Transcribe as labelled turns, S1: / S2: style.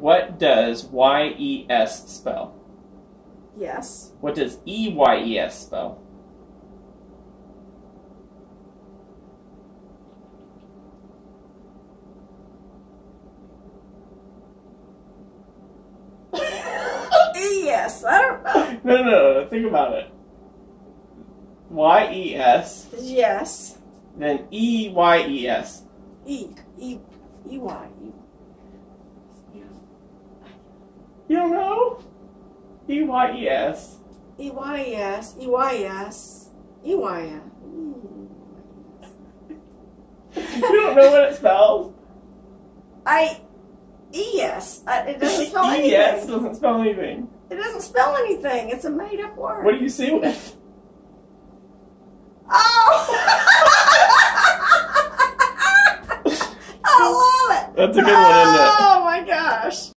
S1: what does Y-E-S spell?
S2: Yes.
S1: What does E-Y-E-S spell?
S2: Yes. I don't know.
S1: No. Think about it. Y-E-S.
S2: Yes.
S1: Then E-Y-E-S.
S2: E-Y.
S1: You don't know? E-Y-E-S.
S2: E-Y-S. E-Y-S. E-Y-S.
S1: You don't know what it spells?
S2: E-S. It doesn't spell anything.
S1: E-S doesn't spell anything.
S2: It doesn't spell anything. It's a made-up word.
S1: What do you see with?
S2: Oh! I love it.
S1: That's a good one, isn't it?
S2: Oh my gosh.